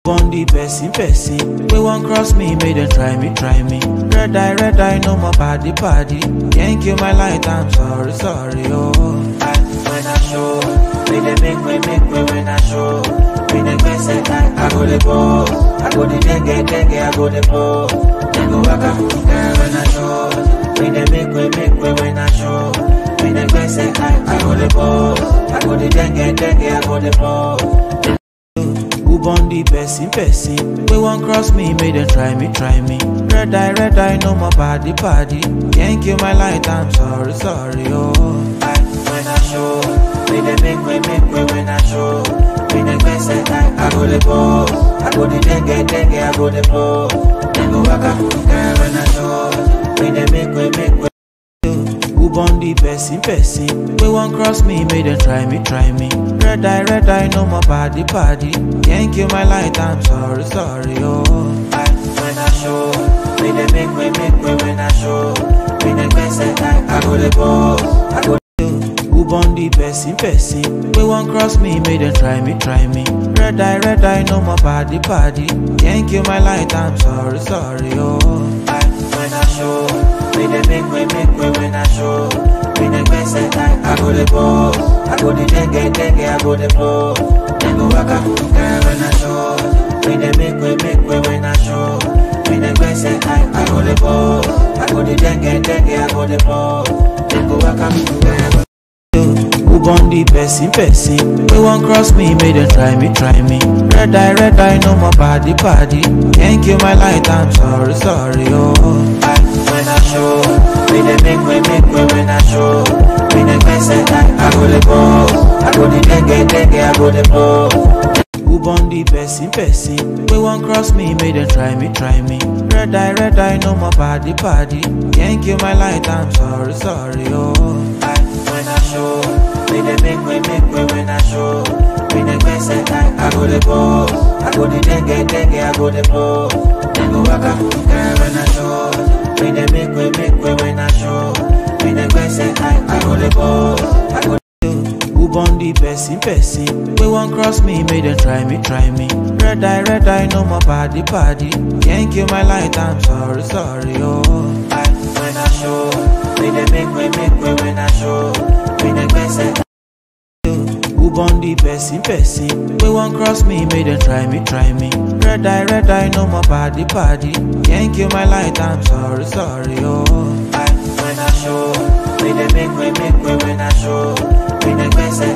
on the person. We won't cross me, make them try me. Red eye, no more party. Can't kill my light, I'm sorry, oh. When I show, they make me when I show. When they say I go the ball, I go the dengue, I go the ball. Then go back up, when I show. When they make me when I show. When they say I go the ball, I go the dengue, I go the ball. On the person. We won't cross me, make them try me. Red eye, no more party. Can't kill my light, I'm sorry, oh. When I show, when they make me when I show. When they say I go the ball, I go the dengue, I go the ball. Then go back up, when I show. When they make me on the person. We won't cross me, make them try me. Red eye, no more party. Can't kill my light, I'm sorry, oh. When I show, when they make me when I show. When they say I go the ball, I go on the person. We won't cross me, make them try me. Red eye, no more party. Can't kill my light, I'm sorry, oh. When I show, when they make me when I show. When they say I go the ball, I go the dengue, I go the ball. Then go back up, when I show. When they make me when I show. When they say I go the ball, I go the dengue, I go the ball. Then go back up, on the person. We won't cross me, make them try me. Red eye, no more party. Can't kill my light, I'm sorry, oh. When I show, when they make me when I show. When they say I go the ball, I go the dengue, I go the ball. On the person. We won't cross me, make them try me. Red eye, no more party. Can't kill my light, I'm sorry, oh. When I show, when they make me when I show. When they say I go the ball, I go the dengue, I go the ball. Then go back up, when I show. When they make me when I show. When they say I go the ball, I go on the person. We won't cross me, make them try me. Red eye, no more party. Can't kill my light, I'm sorry, oh. When I show, when they make me when I show. When they say on the person. We won't cross me, make them try me. Red eye, no more party. Can't kill my light, I'm sorry, oh. When I show, when they make me when I show. When they say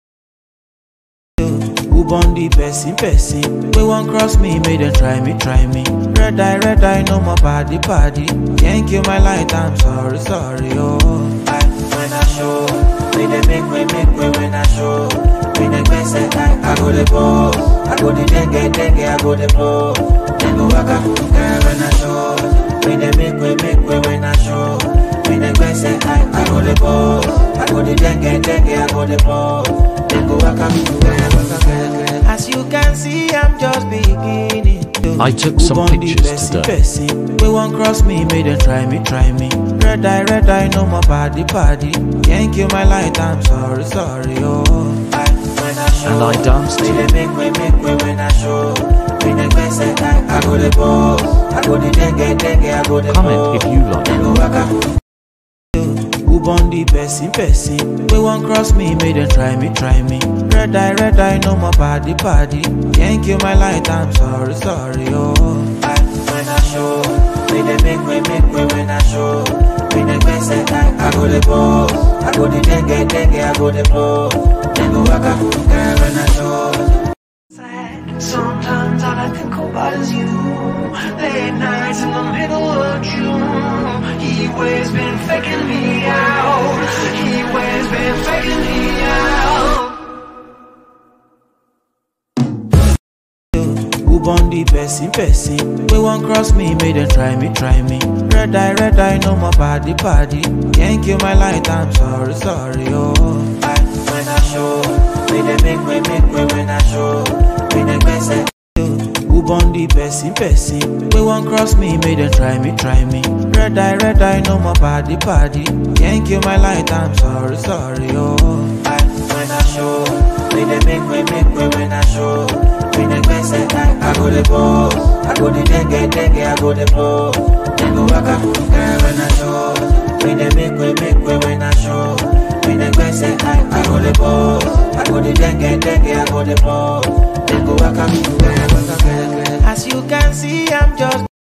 on the person. We won't cross me, make them try me. Red eye, no more party. Can't kill my light, I'm sorry, oh. When I show, when they make me when I show. When they say I go the ball, I go the dengue, I go the ball. Then go back up, when I show. When they make me when I show. When they say I go the ball, I go the dengue, I go the ball. Then go back up, as you can see, I'm just beginning. I took some pictures today. We won't cross me, make them try me. Red eye, no more party. Can't kill my light, I'm sorry, oh. And I danced when they make me when I show. When they say I go the ball, I go the dengue, I go the ball. Comment if you like. Then go back up. On the person. We won't cross me, make them try me. Red eye, no more party. Can't kill my light, I'm sorry, oh. When I show, when they make me when I show. When they say I go the ball, I go the dengue, I go the ball. Then go back up, when I show. Sometimes all I think about is you. Late nights in the middle of June. He always been faking me out. He always been faking me out. On the person. We won't cross me, make them try me. Red eye, no more party. Can't kill my light, I'm sorry, oh. When I show, when they make me when I show. When they say on the person. We won't cross me, make them try me. Red eye, no more party. Can't kill my light, I'm sorry, oh. When I show, when they make me when I show. Me the best I go the pose. I go the dengue, I go the pose. Then go waka girl when I show. Me the make way when I show. Me the best I go the pose. I go the dengue, I go the pose. Then go waka girl. As you can see, I'm just